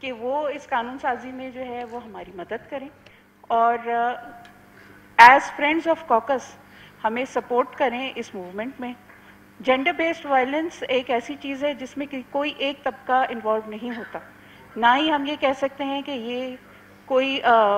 کہ وہ اس قانون سازی میں جو ہے وہ ہماری مدد کریں اور ایز فرینڈز آف کوکس ہمیں سپورٹ کریں اس موومنٹ میں. جینڈر بیسڈ وائلنس ایک ایسی چیز ہے جس میں کوئی ایک طبقہ انوالو نہیں ہوتا. نہ ہی ہم یہ کہہ سکتے ہیں کہ یہ کوئی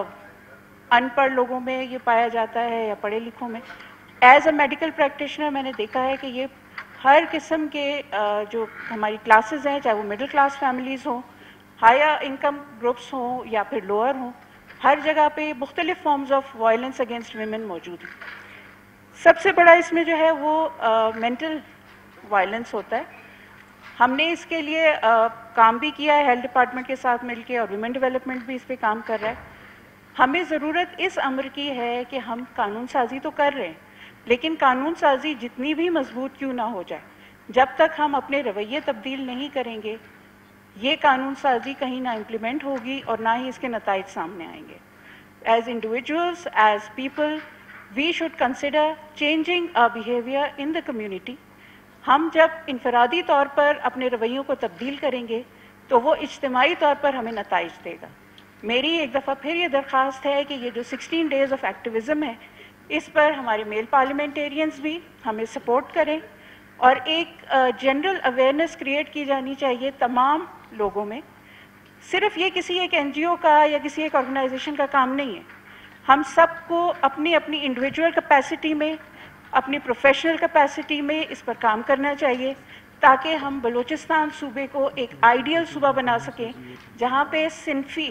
ان پڑھ لوگوں میں یہ پایا جاتا ہے یا پڑھے لکھوں میں. ایز اے میڈیکل پریکٹیشنر میں نے دیکھا ہے کہ یہ ہر قسم کے جو ہماری کلاسز ہیں, چاہے وہ مڈل کلاس فیملیز ہوں, ہائر انکم گروپس ہوں یا پھر لوور ہوں, ہر جگہ پہ مختلف forms of violence against women موجود ہیں. سب سے بڑا اس میں جو ہے وہ مینٹل وائلنس ہوتا ہے. ہم نے اس کے لیے کام بھی کیا ہے ہیلتھ ڈپارٹمنٹ کے ساتھ مل کے, اور ویمن ڈیولپمنٹ بھی اس پہ کام کر رہا ہے. ہمیں ضرورت اس امر کی ہے کہ ہم قانون سازی تو کر رہے ہیں, لیکن قانون سازی جتنی بھی مضبوط کیوں نہ ہو جائے, جب تک ہم اپنے رویے تبدیل نہیں کریں گے یہ قانون سازی کہیں نہ امپلیمنٹ ہوگی اور نہ ہی اس کے نتائج سامنے آئیں گے. As individuals, as people, we should consider changing our behavior in the community. ہم جب انفرادی طور پر اپنے رویوں کو تبدیل کریں گے تو وہ اجتماعی طور پر ہمیں نتائج دے گا. میری ایک دفعہ پھر یہ درخواست ہے کہ یہ جو 16 days آف ایکٹیویزم ہے اس پر ہمارے میل پارلیمنٹیرینز بھی ہمیں سپورٹ کریں, اور ایک جنرل اویئرنیس کریٹ کی جانی چاہیے تمام لوگوں میں. صرف یہ کسی ایک این جی او کا یا کسی ایک آرگنائزیشن کا کام نہیں ہے. ہم سب کو اپنی اپنی انڈیویجول کیپیسٹی میں, اپنی پروفیشنل کیپیسٹی میں اس پر کام کرنا چاہیے تاکہ ہم بلوچستان صوبے کو ایک آئیڈیل صوبہ بنا سکیں جہاں پہ صنفی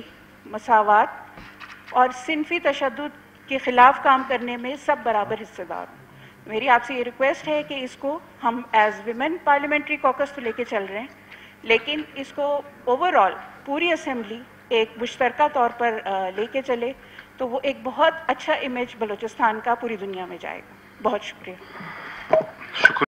مساوات اور صنفی تشدد کے خلاف کام کرنے میں سب برابر حصہ دار ہوں. میری آپ سے یہ ریکویسٹ ہے کہ اس کو ہم ایز ویمن پارلیمنٹری کوکس تو لے کے چل رہے ہیں, لیکن اس کو اوور آل پوری اسمبلی ایک مشترکہ طور پر لے کے چلے تو وہ ایک بہت اچھا امیج بلوچستان کا پوری دنیا میں جائے گا. بہت شکریہ.